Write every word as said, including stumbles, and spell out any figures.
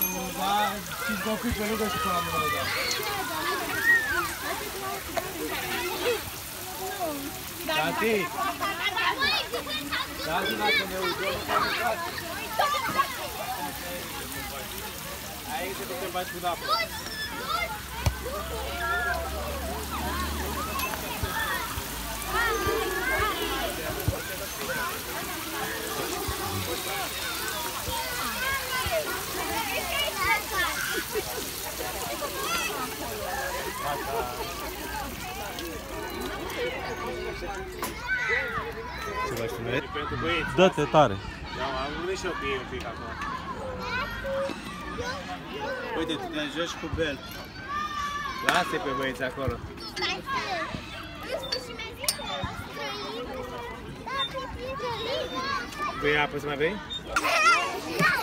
da, cinci copii pe lângă și până la mână, da. Tati! Tati, dacă ne uităm, nu ne uitați. Aici se putem bați cu apă. Ce faci tu, mergi? Pentru băieți. Dă-te tare. Da, am vrut și eu cu ei un pic acum. Uite, tu te joci cu Bel. Lasă-i pe băieți acolo. Păi apă să mai bei?